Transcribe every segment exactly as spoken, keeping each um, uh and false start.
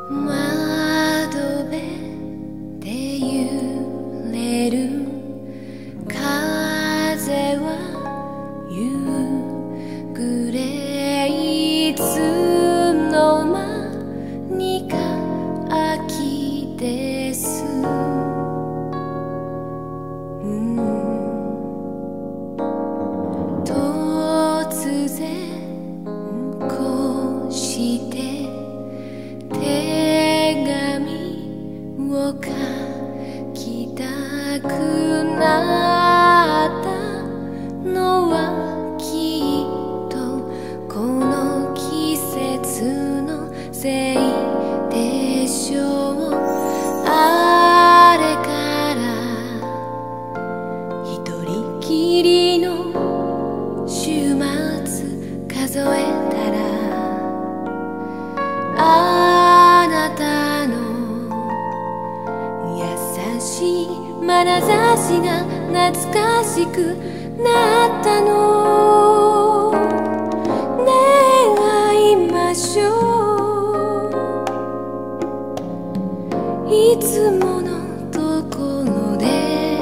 窓辺で揺れる風は夕暮れいつの間にか秋です、うん、突然こうして手紙を書きたくなったのはきっとこの季節のせいでしょう。あれから一人きりの週末数えたらあなたの優しい眼差しが懐かしくなったの。願いましょう、いつものところで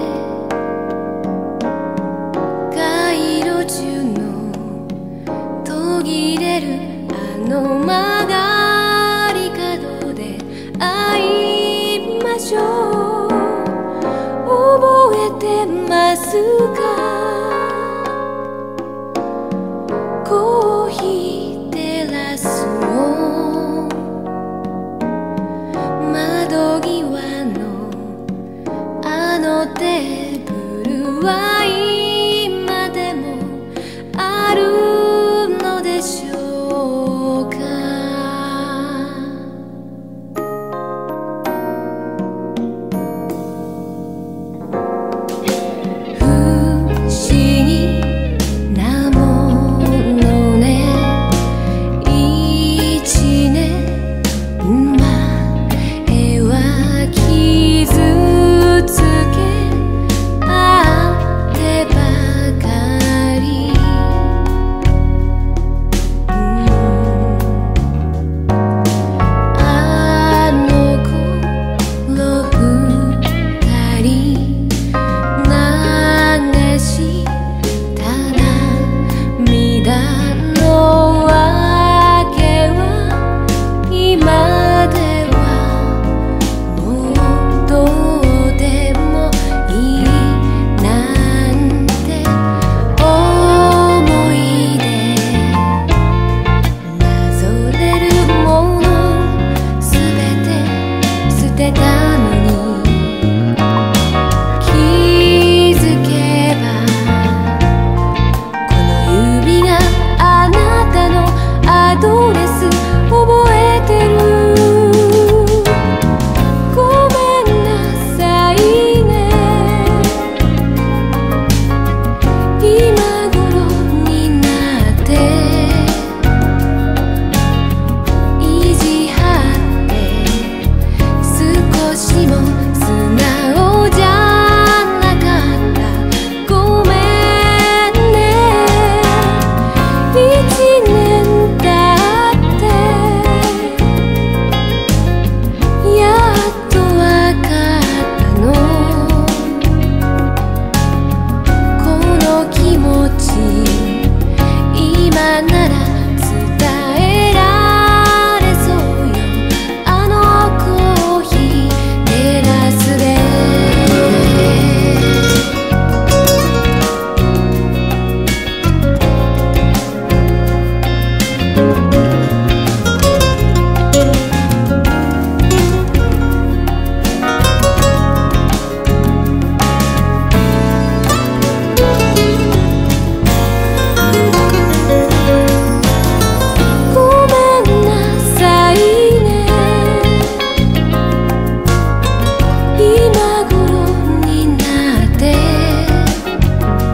街路樹の途切れるあの曲がり角で会いましょう。覚えてますか、コーヒーテラスを窓際のあのテーブルは今でもあるのでしょうか。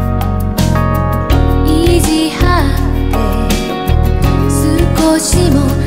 しも